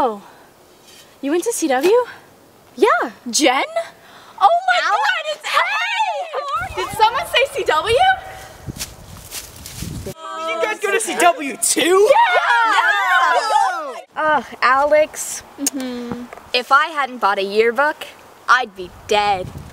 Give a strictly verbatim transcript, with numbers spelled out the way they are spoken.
Oh, you went to C W? Yeah. Jen? Oh my Alex? God, it's Hey! Did someone say C W? You guys go to C W too? Yeah! Oh, uh, Alex. Mm-hmm. If I hadn't bought a yearbook, I'd be dead.